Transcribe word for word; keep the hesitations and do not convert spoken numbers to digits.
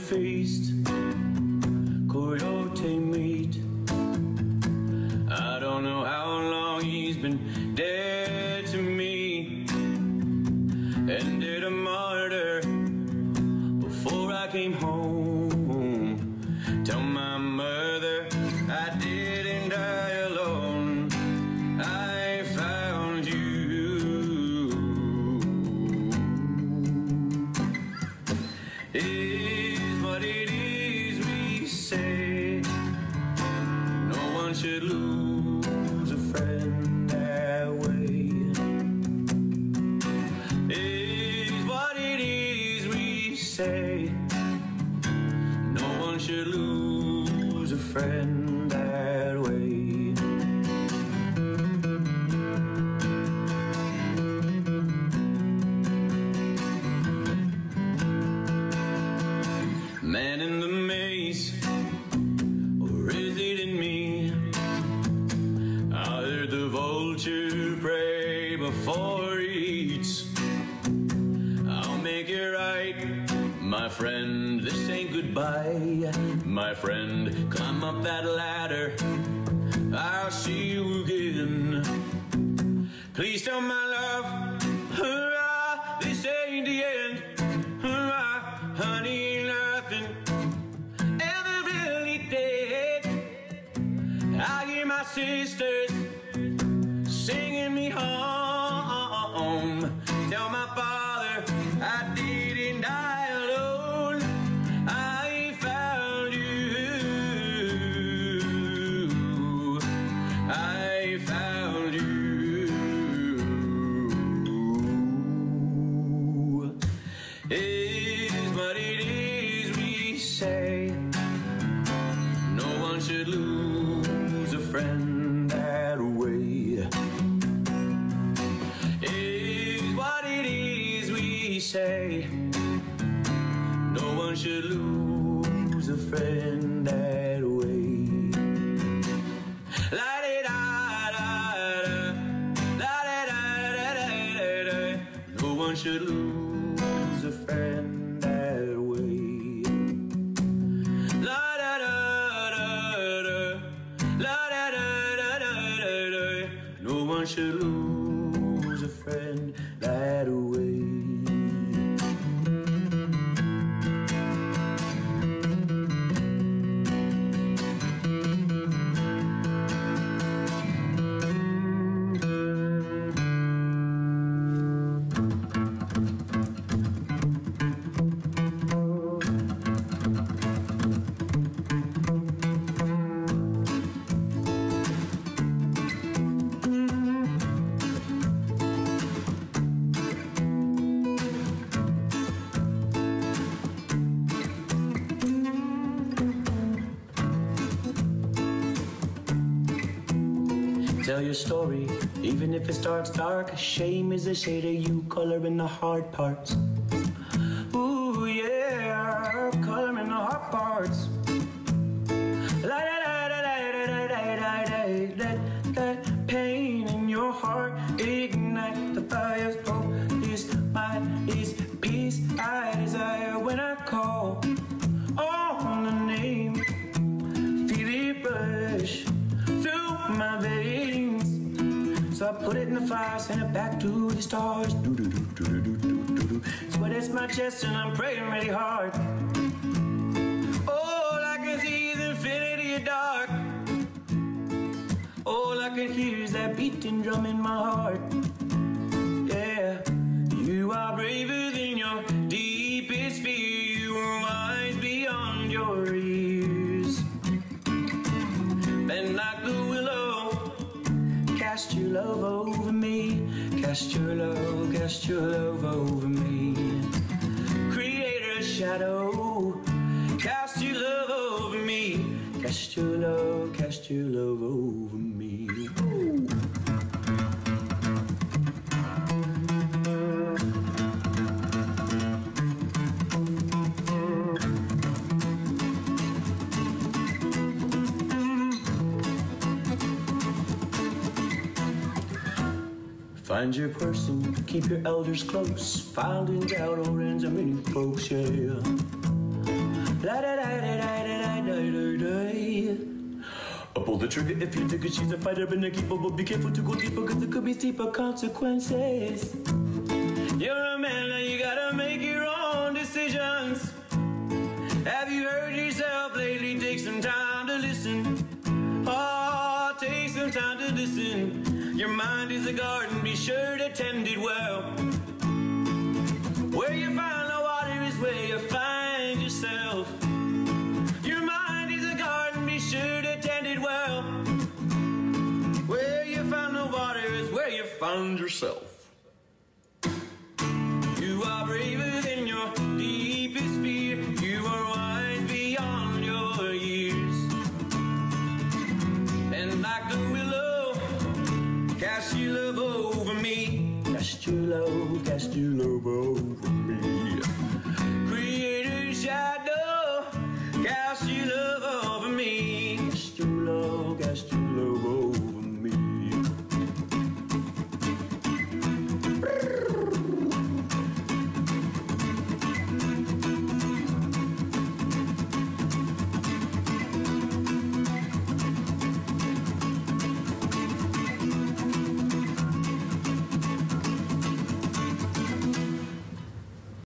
feast, coyote meat. I don't know how long he's been dead to me, and did a martyr before I came home. Tell my mother I didn't die alone, I found you. Is what it is we say, no one should lose a friend that way. Is what it is we say, no one should lose a friend that way. Man in the maze, or is it in me? I heard the vulture pray before he eats. I'll make it right, my friend, this ain't goodbye. My friend, climb up that ladder, I'll see you again. Please tell my love, hurrah, this ain't the end. Hurrah, honey, nothing ever really did. I hear my sisters singing me home. Tell my father I didn't die alone, I found you. I found you. Is what it is we say, no one should lose a friend that way. Is what it is we say, no one should lose a friend that way. La da da da, la da da da da. No one should lose a friend that way. La da da da da, la da da da da da. No one should lose a friend that way. Tell your story, even if it starts dark. Shame is a shade of you, color in the hard parts. Ooh yeah, color in the hard parts. La da da da da da da da da da. That pain in your heart, ignite the fire's hope. Is mine, is peace I desire when I call on the name. Feel it rush through my veins, so I put it in the fire, send it back to the stars. Do do do do do do do do. Sweat it's my chest and I'm praying really hard. All I can see is infinity of dark. All I can hear is that beating drum in my heart. Yeah, you are braver than your deepest fear. You are wise beyond your years. Bend like the willow, cast your love over me. Cast your love, cast your love over me. Creator's shadow, cast your love over me. Cast your love, cast your love over me. Ooh. Find your person, keep your elders close. Filed in doubt or ends of many folks, yeah. La da da da da da da da da. Pull the trigger if you think she's a fighter and a keeper, but be careful to go deeper, cause there could be steeper consequences. You're a man, now you gotta make your own decisions. Have you heard yourself lately? Take some time to listen. Oh, take some time to listen. Your mind is a garden, be sure to tend it well. Where you find the water is where you find yourself. Your mind is a garden, be sure to tend it well. Where you find the water is where you find yourself. You are braver than your deepest fear. You are wise beyond your years. And like the willow, cast your love over me. Cast your love, cast your love over